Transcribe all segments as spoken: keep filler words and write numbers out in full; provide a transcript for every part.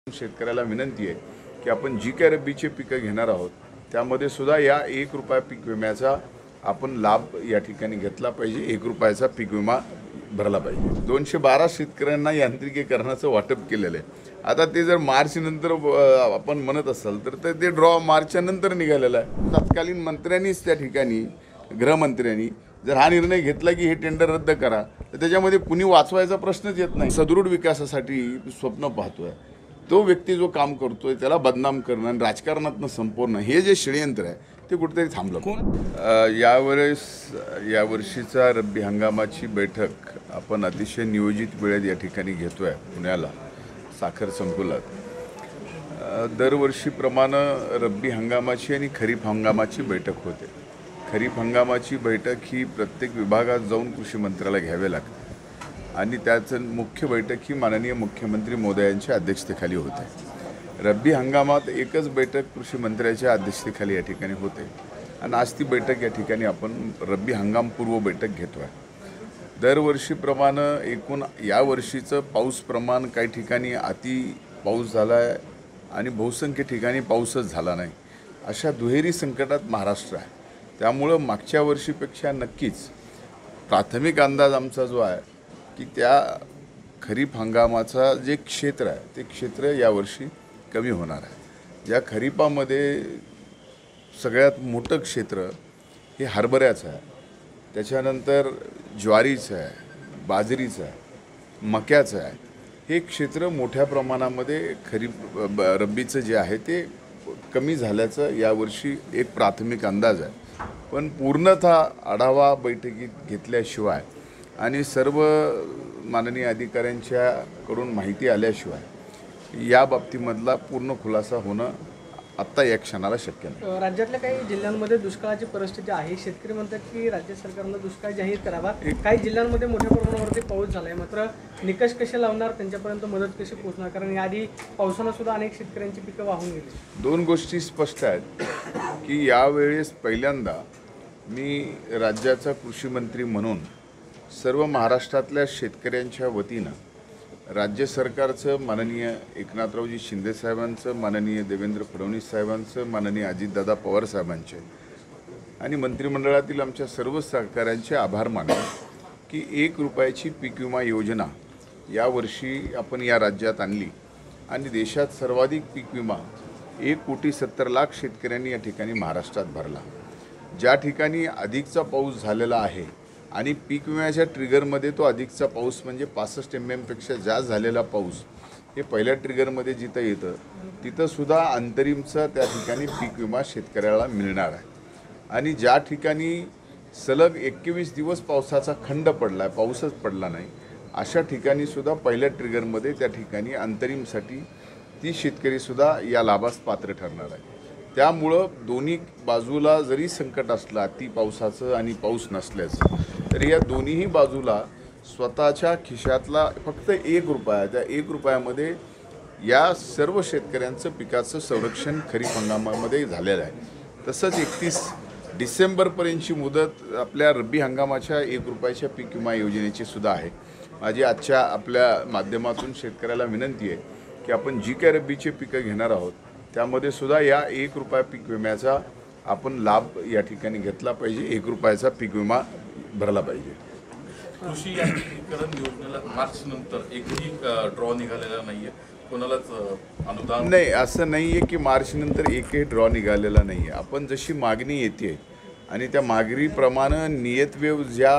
शेतकऱ्याला विनंती आहे की आपण जी काय रब्बीचे पिकं घेणार आहोत त्यामध्ये सुद्धा या एक रुपया पीक विम्याचा आपण लाभ या ठिकाणी घेतला पाहिजे। एक रुपयाचा पीक विमा भरला पाहिजे। दोनशे बारा शेतकऱ्यांना यांत्रिकीकरणाचं वाटप केलेलं आहे। आता ते जर मार्च नंतर आपण म्हणत असाल तर ते ड्रॉ मार्चच्या नंतर निघालेलं आहे। तत्कालीन मंत्र्यांनीच त्या ठिकाणी गृहमंत्र्यांनी जर हा निर्णय घेतला की हे टेंडर रद्द करा तर त्याच्यामध्ये कुणी वाचवायचा प्रश्नच येत नाही। सदृढ विकासासाठी स्वप्न पाहतोय तो व्यक्ती जो काम करतोय त्याला बदनाम करणं आणि राजकारणातनं संपवणं हे जे षडयंत्र आहे ते कुठेतरी थांबलं। कोण यावेळेस यावर्षीचा रब्बी हंगामाची बैठक आपण अतिशय नियोजित वेळेत या ठिकाणी घेतोय पुण्याला साखर संकुलात। दरवर्षीप्रमाणे रब्बी हंगामाची आणि खरीप हंगामाची बैठक होते। खरीप हंगामाची बैठक ही प्रत्येक विभागात जाऊन कृषी मंत्र्याला घ्यावे लागते आणि त्याचं मुख्य बैठक ही माननीय मुख्यमंत्री मोदयांच्या अध्यक्षतेखाली होते। रब्बी हंगामात एकच बैठक कृषी मंत्र्याच्या अध्यक्षतेखाली या ठिकाणी होते आणि आज ती बैठक या ठिकाणी आपण रब्बी हंगाम पूर्व बैठक घेतोय। दरवर्षीप्रमाणे एकूण या वर्षीचं पाऊस प्रमाण काही ठिकाणी अति पाऊस झाला आहे आणि बहुसंख्य ठिकाणी पाऊसच झाला नाही। अशा दुहेरी संकटात महाराष्ट्र आहे। त्यामुळं मागच्या वर्षीपेक्षा नक्कीच प्राथमिक अंदाज आमचा जो आहे की त्या खरीप हंगामाचा जे क्षेत्र आहे ते क्षेत्र यावर्षी कमी होणार आहे। ज्या खरीपामध्ये सगळ्यात मोठं क्षेत्र हे हरभऱ्याचं आहे, त्याच्यानंतर ज्वारीचं आहे, बाजरीचं आहे, मक्याचं आहे। हे क्षेत्र मोठ्या प्रमाणामध्ये खरीप रब्बीचं जे आहे ते कमी झाल्याचं यावर्षी एक प्राथमिक अंदाज आहे। पण पूर्णतः आढावा बैठकीत घेतल्याशिवाय आणि सर्व माननीय अधिकाऱ्यांच्याकडून माहिती आल्याशिवाय या बाबतीमधला पूर्ण खुलासा होणं आत्ता या क्षणाला शक्य नाही। राज्यातल्या काही जिल्ह्यांमध्ये दुष्काळाची परिस्थिती आहे। शेतकरी म्हणतात की राज्य सरकारनं दुष्काळ जाहीर करावा। काही जिल्ह्यांमध्ये मोठ्या प्रमाणावरती पाऊस झाला आहे, मात्र निकष कसे लावणार, त्यांच्यापर्यंत मदत कशी पोहोचणार? कारण याआधी पावसानं सुद्धा अनेक शेतकऱ्यांची पिकं वाहून गेली। दोन गोष्टी स्पष्ट आहेत की यावेळेस पहिल्यांदा मी राज्याचा कृषी मंत्री म्हणून सर्व महाराष्ट्रातल्या शेतकऱ्यांच्या वतीनं राज्य सरकारचं, माननीय एकनाथरावजी शिंदे साहेबांचं, माननीय देवेंद्र फडणवीस साहेबांचं, माननीय अजितदादा पवार साहेबांचे आणि मंत्रिमंडळातील आमच्या सर्व सहकाऱ्यांचे आभार मानतो की एक रुपयाची पीक विमा योजना यावर्षी आपण या राज्यात आणली आणि देशात सर्वाधिक पीक विमा एक कोटी सत्तर लाख शेतकऱ्यांनी या ठिकाणी महाराष्ट्रात भरला। ज्या ठिकाणी अधिकचा पाऊस झालेला आहे आणि पीक विम्याच्या ट्रिगरमध्ये तो अधिकचा पाऊस म्हणजे पासष्ट एम एमपेक्षा जास्त झालेला पाऊस हे पहिल्या ट्रिगरमध्ये जिथं येतं तिथंसुद्धा अंतरिमचा त्या ठिकाणी पीक विमा शेतकऱ्याला मिळणार आहे। आणि ज्या ठिकाणी सलग एकवीस दिवस पावसाचा खंड पडला आहे, पाऊसच पडला नाही, अशा ठिकाणीसुद्धा पहिल्या ट्रिगरमध्ये त्या ठिकाणी अंतरिमसाठी ती शेतकरीसुद्धा या लाभास पात्र ठरणार आहे। त्यामुळं दोन्ही बाजूला जरी संकट असलं अति पावसाचं आणि पाऊस नसल्याचं तरी या दोन्हीही बाजूला स्वतःच्या खिशातला फक्त एक रुपया त्या एक रुपयामध्ये या सर्व शेतकऱ्यांचं पिकाचं संरक्षण खरीप हंगामामध्ये झालेलं आहे। तसंच एकतीस डिसेंबरपर्यंतची मुदत आपल्या रब्बी हंगामाच्या एक रुपयाच्या पीक विमा योजनेची सुद्धा आहे। माझी आजच्या आपल्या माध्यमातून शेतकऱ्याला विनंती आहे की आपण जी काय रब्बीचे पिकं घेणार आहोत त्यामध्ये सुद्धा या एक रुपया पीक विम्याचा आपण लाभ या ठिकाणी घेतला पाहिजे। एक रुपयाचा पीक विमा भरला पाहिजे। कृषी यांत्रिकीकरण योजनेला मार्च नंतर एकही ड्रॉ निघालेला नाहीये, कोणालाच अनुदान नाही, असं नाही आहे की मार्च नंतर एकही ड्रॉ निघालेला नाही आहे। आपण जशी मागणी येते आणि त्या मागणीप्रमाणे नियतव्यव ज्या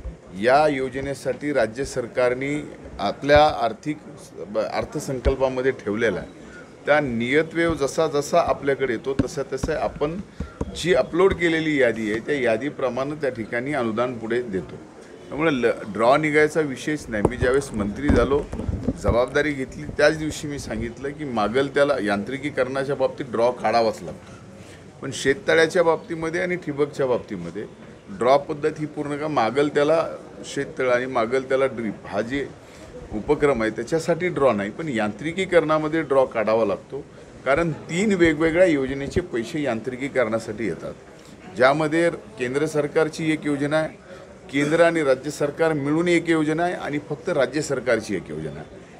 या योजनेसाठी राज्य सरकारने आपल्या आर्थिक अर्थसंकल्पामध्ये ठेवलेला आहे त्या नियतव्यव जसा जसा आपल्याकडे येतो तसा तसं आपण जी अपलोड केलेली यादी आहे त्या यादीप्रमाणे त्या ठिकाणी अनुदान पुढे देतो। त्यामुळे ल ड्रॉ निघायचा विषयच नाही। मी ज्यावेळेस मंत्री झालो जबाबदारी घेतली त्याच दिवशी मी सांगितलं की मागल त्याला यांत्रिकीकरणाच्या बाबतीत ड्रॉ काढावाच लागतो, पण शेततळ्याच्या बाबतीमध्ये आणि ठिबकच्या बाबतीमध्ये ड्रॉ पद्धत ही पूर्ण का मागल त्याला शेततळं आणि मागल त्याला ड्रीप हा जे उपक्रम आहे त्याच्यासाठी ड्रॉ नाही, पण यांत्रिकीकरणामध्ये ड्रॉ काढावा लागतो। कारण तीन वेगवेगळ्या योजनेचे पैसे यांत्रिकीकरणासाठी येतात, ज्यामध्ये केंद्र सरकारची एक योजना आहे, केंद्र आणि राज्य सरकार मिळून एक योजना आहे आणि फक्त राज्य सरकारची एक योजना आहे।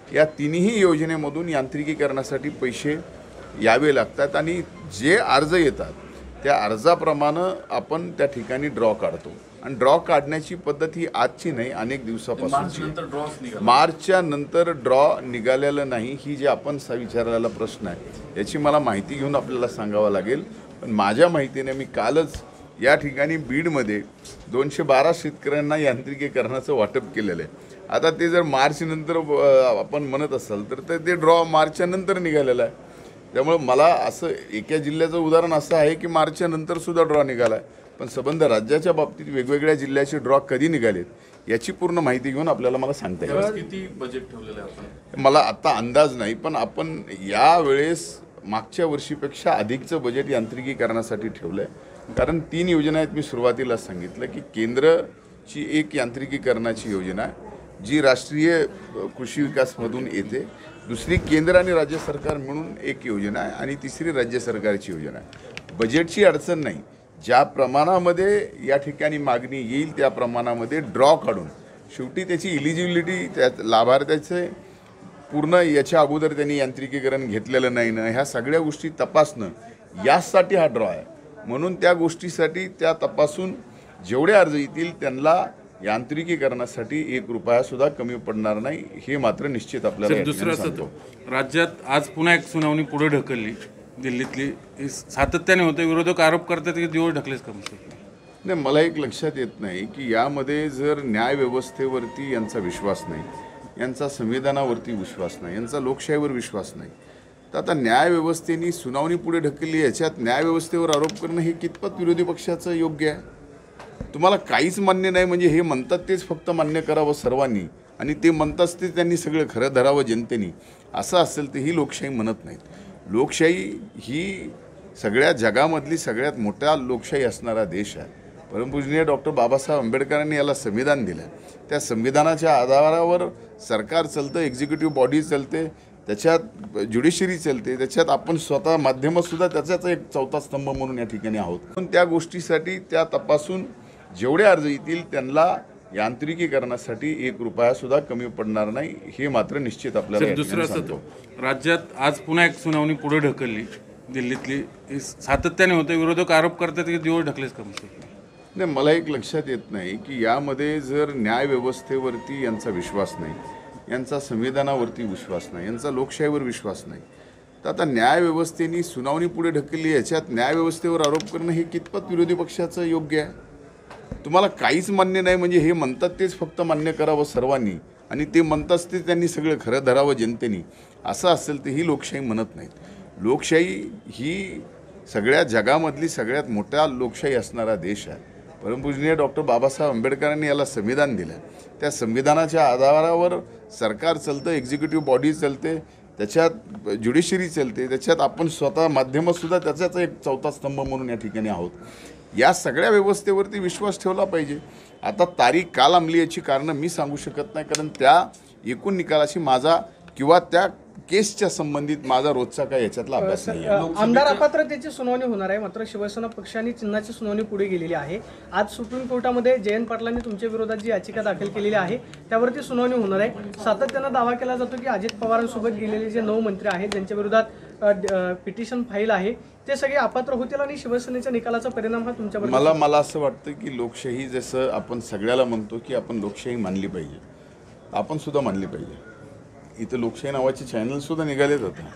या तिन्ही योजनेमधून यांत्रिकीकरणासाठी पैसे यावे लागतात आणि जे अर्ज येतात त्या अर्जाप्रमाणे आपण त्या ठिकाणी ड्रॉ काढतो आणि ड्रॉ काढण्याची पद्धत ही आजची नाही, अनेक दिवसापासूनची आहे. नंतर ड्रॉच निघाला. मार्चच्या नंतर ड्रॉ निघालेलं नाही ही जे आपण सा विचारलेला प्रश्न आहे याची मला माहिती घेऊन आपल्याला सांगावं लागेल. पण माझ्या माहितीने मी कालच या ठिकाणी बीडमध्ये दोनशे बारा शेतकऱ्यांना यांत्रिकीकरणाचं वाटप केलेलं आहे. आता ते जर मार्च नंतर अ, आपण म्हणत असाल तर ते- ते ड्रॉ मार्चच्या नंतर निघालेलं आहे. त्यामुळे मला असं एका जिल्ह्याचं उदाहरण असं आहे की मार्चच्या नंतर सुद्धा ड्रॉ निघाला आहे, पण संबंध राज्याच्या बाबतीत वेगवेगळ्या जिल्ह्याचे ड्रॉ कधी निघालेत याची पूर्ण माहिती घेऊन आपल्याला मला सांगता येईल. यावेळेस किती बजेट ठेवलेलं आहे आपण? मला आता अंदाज नाही, पण आपण यावेळेस मागच्या वर्षीपेक्षा अधिकचं बजेट यांत्रिकीकरणासाठी ठेवलं आहे. कारण तीन योजना आहेत. मी सुरुवातीला सांगितलं की केंद्रची एक यांत्रिकीकरणाची योजना आहे जी राष्ट्रीय अ, कृषी विकासमधून येते, दुसरी केंद्र आणि राज्य सरकार म्हणून एक योजना आहे आणि तिसरी राज्य सरकारची योजना आहे. बजेटची अडचण नाही, ज्या प्रमाणामध्ये या ठिकाणी मागणी येईल त्या प्रमाणामध्ये ड्रॉ काढून शेवटी त्याची इलिजिबिलिटी त्या लाभार्थ्याचे पूर्ण याच्या अगोदर त्यांनी यांत्रिकीकरण घेतलेलं नाही ना ह्या सगळ्या गोष्टी तपासणं यासाठी हा ड्रॉ आहे. म्हणून त्या गोष्टीसाठी त्या तपासून जेवढे अर्ज येतील त्यांना यांत्रिकीकरणासाठी एक रुपया सुद्धा कमी पडणार नाही हे मात्र निश्चित आपल्याला सर, या दुसरं ठिकाणी असं सांगतो. राज्यात आज पुन्हा एक सुनावणी पुढे ढकलली दिल्लीतली. हे सातत्याने होते. विरोधक आरोप करतात की दिवस ढकलेच कमी. नाही, मला एक लक्षात येत नाही की यामध्ये जर न्यायव्यवस्थेवरती यांचा विश्वास नाही, यांचा संविधानावरती विश्वास नाही, यांचा लोकशाहीवर विश्वास नाही, तर आता न्यायव्यवस्थेने सुनावणी पुढे ढकलली याच्यात न्यायव्यवस्थेवर आरोप करणं हे कितपत विरोधी पक्षाचं योग्य आहे? तुम्हाला काहीच मान्य नाही म्हणजे हे म्हणतात तेच फक्त मान्य करावं सर्वांनी आणि ते म्हणताच ते त्यांनी सगळं खरं धरावं जनतेने, असं असेल तर ही लोकशाही म्हणत नाहीत. लोकशाही ही सगळ्या जगामधली सगळ्यात मोठा लोकशाही असणारा देश आहे. परमपूजनीय डॉक्टर बाबासाहेब आंबेडकरांनी याला संविधान दिलं. त्या संविधानाच्या आधारावर सरकार चालतं, एक्झिक्युटिव्ह बॉडी चालते, त्याच्यात ज्युडिशरी चालते, त्याच्यात आपण स्वतः माध्यमंसुद्धा त्याचाच एक चौथा स्तंभ म्हणून या ठिकाणी आहोत. पण त्या गोष्टीसाठी त्या तपासून जेवढे अर्ज येतील त्यांना यांत्रिकीकरणासाठी एक रुपया सुद्धा कमी पडणार नाही हे मात्र निश्चित आपल्याला सर, या दुसरं ठिकाणी असं सांगतो. राज्यात आज पुन्हा एक सुनावणी पुढे ढकलली दिल्लीतली. हे सातत्याने होते. विरोधक आरोप करतात की दिवस ढकलेच कमी. नाही, मला एक लक्षात येत नाही की यामध्ये जर न्यायव्यवस्थेवरती यांचा विश्वास नाही, यांचा संविधानावरती विश्वास नाही, यांचा लोकशाहीवर विश्वास नाही, तर आता न्यायव्यवस्थेने सुनावणी पुढे ढकलली याच्यात न्यायव्यवस्थेवर आरोप करणं हे कितपत विरोधी पक्षाचं योग्य आहे? तुम्हाला काहीच मान्य नाही म्हणजे हे म्हणतात तेच फक्त मान्य करावं सर्वांनी आणि ते म्हणताच ते त्यांनी सगळं खरं धरावं जनतेने, असं असेल तर ही लोकशाही म्हणत नाहीत. लोकशाही ही सगळ्या जगामधली सगळ्यात मोठा लोकशाही असणारा देश आहे. परमपूजनीय डॉक्टर बाबासाहेब आंबेडकरांनी याला संविधान दिलं. त्या संविधानाच्या आधारावर सरकार चालतं, एक्झिक्युटिव्ह बॉडी चालते, त्याच्यात ज्युडिशरी चालते, त्याच्यात आपण स्वतः माध्यमंसुद्धा त्याचाच एक चौथा स्तंभ म्हणून या ठिकाणी आहोत. या सगळ्या व्यवस्थेवरती विश्वास ठेवला पाहिजे. आता तारीख का लांबली याची कारणं मी सांगू शकत नाही, कारण त्या एकूण निकालाशी माझा किंवा त्या केसच्या संबंधित माझा रोजचा काय याच्यातला अभ्यास नाही आहे. आमदार अपात्रतेची सुनावणी होणार आहे, मात्र शिवसेना पक्षाने चिन्हाची सुनावणी पुढे गेलेली आहे. आज सुप्रीम कोर्टामध्ये जयंत पाटलांनी तुमच्या विरोधात जी याचिका दाखल केलेली आहे त्यावरती सुनावणी होणार आहे. सातत्यानं दावा केला जातो की अजित पवारांसोबत गेलेले जे नऊ मंत्री आहेत ज्यांच्या विरोधात पिटिशन फाईल आहे ते सगळे अपात्र होतील आणि शिवसेनेच्या निकालाचा परिणाम हा तुमच्यावर. मला मला असं वाटतं की लोकशाही जसं आपण सगळ्याला म्हणतो की आपण लोकशाही मानली पाहिजे, आपण सुद्धा मानली पाहिजे. इथं लोकशाही नावाचे चॅनलसुद्धा निघालेत आता.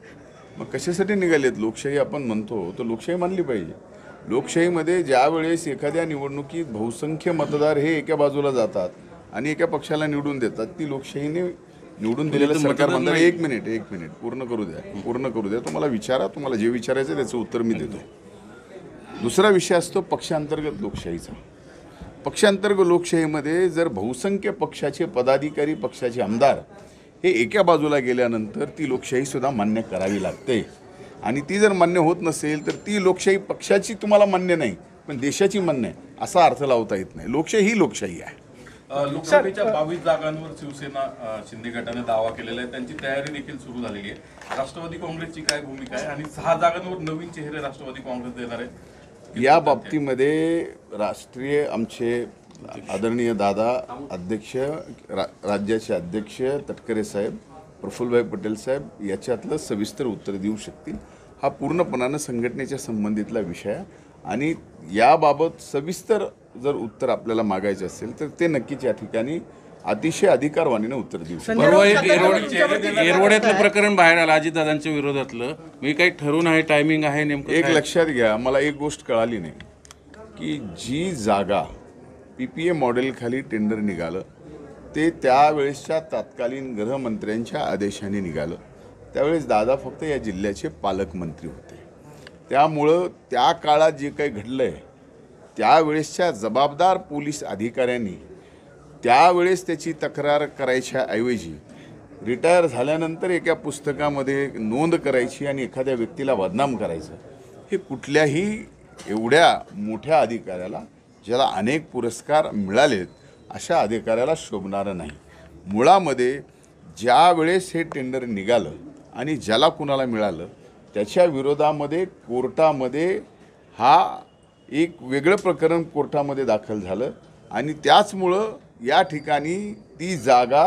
मग कशासाठी निघालेत? लोकशाही आपण म्हणतो तर लोकशाही मानली पाहिजे. लोकशाहीमध्ये ज्या वेळेस एखाद्या निवडणुकीत बहुसंख्य मतदार हे एका बाजूला जातात आणि एका पक्षाला निवडून देतात, ती लोकशाहीने निवडून दिलेलं सरकार म्हणतात. एक मिनिट एक मिनिट पूर्ण करू द्या पूर्ण करू द्या तुम्हाला विचारा, तुम्हाला जे विचारायचं त्याचं उत्तर मी देतो. दुसरा विषय असतो पक्षांतर्गत लोकशाहीचा. पक्षांतर्गत लोकशाहीमध्ये जर बहुसंख्य पक्षाचे पदाधिकारी, पक्षाचे आमदार हे एका बाजूला गेल्यानंतर ती लोकशाहीसुद्धा मान्य करावी लागते आणि ती जर मान्य होत नसेल तर ती लोकशाही पक्षाची तुम्हाला मान्य नाही पण देशाची मान्य आहे असा अर्थ लावता येत नाही. लोकशाही ही लोकशाही आहे. अ, लोकसभेच्या बावीस जागांवर शिवसेना अ, शिंदे गटाने दावा केलेला आहे, त्यांची तयारी देखील सुरू झालेली आहे. राष्ट्रवादी काँग्रेसची काय भूमिका आहे आणि सहा जागांवर नवीन चेहरे राष्ट्रवादी काँग्रेस देणार आहे? या बाबतीमध्ये राष्ट्रीय आमचे आदरणीय दादा अध्यक्ष रा राज्याचे अध्यक्ष तटकरे साहेब प्रफुल्लभाई पटेल साहेब याच्यातलं सविस्तर उत्तर देऊ शकतील. हा पूर्णपणानं संघटनेच्या संबंधितला विषय आहे आणि याबाबत सविस्तर जर उत्तर आपल्याला मागायचं असेल तर ते नक्कीच या ठिकाणी अतिशय अधिकारवाणीनं उत्तर देऊ शकतात. परवा एक एरवड एरवड्यातलं प्रकरण बाहेर आलं अजितदादांच्या विरोधातलं. मी काही ठरवून आहे, टायमिंग आहे नेमकं एक काय? लक्षात घ्या, मला एक गोष्ट कळाली नाही की जी जागा पी पी ए मॉडेलखाली टेंडर निघालं ते त्यावेळेसच्या तत्कालीन गृहमंत्र्यांच्या आदेशाने निघालं. त्यावेळेस दादा फक्त या जिल्ह्याचे पालकमंत्री होते. त्यामुळं त्या काळात जे काही घडलं आहे त्यावेळेसच्या जबाबदार पोलीस अधिकाऱ्यांनी त्यावेळेस त्याची तक्रार करायच्या ऐवजी रिटायर झाल्यानंतर एका पुस्तकामध्ये नोंद करायची आणि एखाद्या व्यक्तीला बदनाम करायचं, हे कुठल्याही एवढ्या मोठ्या अधिकाऱ्याला, ज्याला अनेक पुरस्कार मिळालेत, अशा अधिकाऱ्याला शोभणारं नाही. मुळामध्ये ज्या वेळेस हे टेंडर निघालं आणि ज्याला कुणाला मिळालं त्याच्या विरोधामध्ये कोर्टामध्ये हा एक वेगळं प्रकरण कोर्टामध्ये दाखल झालं आणि त्याचमुळं या ठिकाणी ती जागा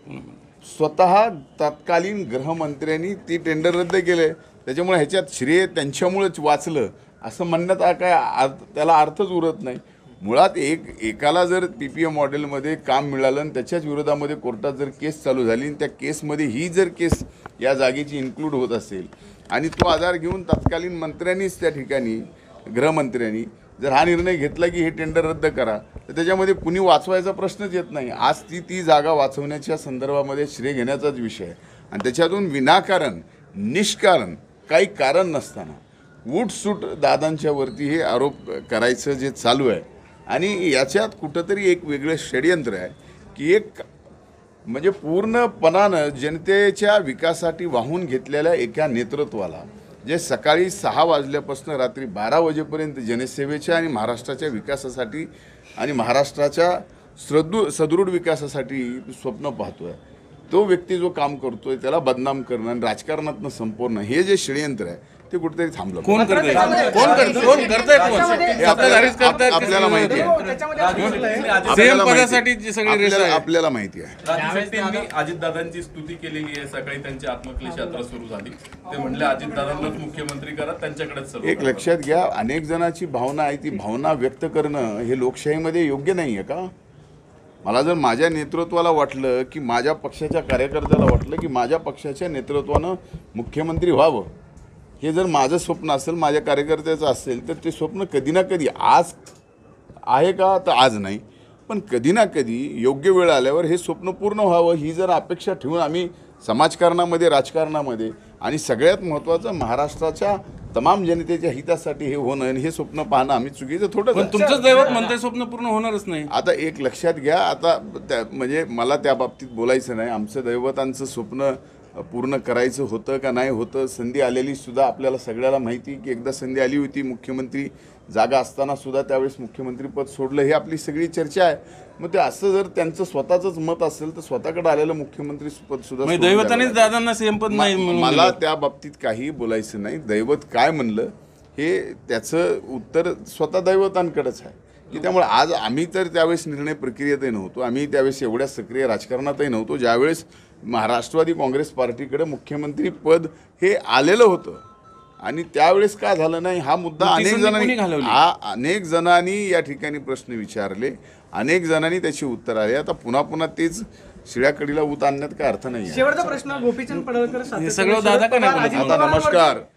स्वतः तत्कालीन गृहमंत्र्यांनी ती टेंडर रद्द केले. त्याच्यामुळे ह्याच्यात श्रेय त्यांच्यामुळेच वाचलं असं म्हणण्यात हा काय अर्थ, त्याला अर्थच उरत नाही. मुळात एक एकाला जर पी पी ए मॉडेलमध्ये काम मिळालं आणि त्याच्याच विरोधामध्ये कोर्टात जर केस चालू झाली आणि त्या केसमध्ये ही जर केस या जागेची इन्क्लूड होत असेल आणि तो आधार घेऊन तत्कालीन मंत्र्यांनीच त्या ठिकाणी गृहमंत्र्यांनी जर हा निर्णय घेतला की हे टेंडर रद्द करा तर त्याच्यामध्ये कुणी वाचवायचा प्रश्नच येत नाही. आज ती ती जागा वाचवण्याच्या संदर्भामध्ये श्रेय घेण्याचाच विषय आहे आणि त्याच्यातून विनाकारण निष्कारण काही कारण नसताना उठसूट दादांच्यावरती हे आरोप करायचं जे चालू आहे आणि याच्यात कुठंतरी एक वेगळं षडयंत्र आहे की एक म्हणजे पूर्णपणानं जनतेच्या विकासासाठी वाहून घेतलेल्या एका नेतृत्वाला जे सकाळी सहा वाजल्यापासून रात्री बारा वाजेपर्यंत जनसेवेच्या आणि महाराष्ट्राच्या विकासासाठी आणि महाराष्ट्राच्या सदृ सदृढ विकासासाठी स्वप्न पाहतोय, तो व्यक्ती जो काम करतोय त्याला बदनाम करणं आणि राजकारणातनं संपवणं हे जे षडयंत्र आहे ते कुठेतरी थांबलं. कोण करतंय? कोण करतंय? कोण करतंय? कोण? हे सत्ताधारीच करतायत आपल्याला की आपल्याला माहिती आहे. त्याच्यामध्ये असं दिसलंय. सेम आपल्याला माहिती पदासाठी जी आहे. सगळी रेस आपल्याला आहे. आपल्याला माहिती आहे. राजू शेट्टींनी अजितदादांची स्तुती केलेली आहे. सकाळी त्यांची आत्मक्लेश यात्रा सुरू झाली. ते म्हणले अजितदादांनाच मुख्यमंत्री करा, त्यांच्याकडेच सर्व एक लक्षात घ्या, अनेक जणांची भावना आहे, ती भावना व्यक्त करणं हे लोकशाहीमध्ये योग्य नाही आहे का? मला जर माझ्या नेतृत्वाला वाटलं की माझ्या पक्षाच्या कार्यकर्त्याला वाटलं की माझ्या पक्षाच्या नेतृत्वानं मुख्यमंत्री व्हावं, हे जर माझं स्वप्न असेल, माझ्या कार्यकर्त्याचं असेल, तर ते स्वप्न कधी ना कधी आज आहे का तर आज नाही, पण कधी ना कधी योग्य वेळ आल्यावर हे स्वप्न पूर्ण व्हावं ही जर अपेक्षा ठेवून आम्ही समाजकारणामध्ये, राजकारणामध्ये आणि सगळ्यात महत्त्वाचं महाराष्ट्राच्या तमाम जनतेच्या हितासाठी हे होणं आणि हे स्वप्न पाहणं आम्ही चुकीचं थोडं. पण तुमचंच दैवत म्हणतंय स्वप्न पूर्ण होणारच नाही. आता एक लक्षात घ्या, आता त्या म्हणजे मला त्या बाबतीत बोलायचं नाही. आमचं दैवतांचं स्वप्न पूर्ण करायचं होतं का नाही होतं, संधी आलेली सुद्धा आपल्याला सगळ्याला माहिती की एकदा संधी आली होती, मुख्यमंत्री जागा असताना सुद्धा त्यावेळेस मुख्यमंत्रीपद सोडलं, हे आपली सगळी चर्चा आहे. मग ते असं जर त्यांचं स्वतःचंच मत असेल तर स्वतःकडे आलेलं मुख्यमंत्री पद सुद्धा सोडून दैवतानेच द्यावं दादांना सेम पद नाही लागेल. म्हणून मला दिलं. त्या बाबतीत काही बोलायचं नाही. दैवत काय म्हणलं हे त्याचं उत्तर स्वतः दैवतांकडेच आहे की त्यामुळे आज आम्ही तर त्यावेळेस निर्णय प्रक्रियेतही नव्हतो, आम्ही त्यावेळेस एवढ्या सक्रिय राजकारणातही नव्हतो ज्यावेळेस महाराष्ट्रवादी काँग्रेस पार्टीकडे मुख्यमंत्री पद हे आलेलं होतं आणि त्यावेळेस का झालं नाही हा मुद्दा ती अनेक संधी कोणी जणांनी घालवली? हा अनेक जणांनी या ठिकाणी प्रश्न विचारले, अनेक जणांनी त्याची उत्तर आली. आता पुन्हा पुन्हा तेच शिळ्याकडीला ऊत आणण्यात काय अर्थ नाही आहे. शेवटचा प्रश्न गोपीचंद पडळकर सातत्याने सगळं दादा का नाही शरद बोलत? पवार, आता अजित नमस्कार.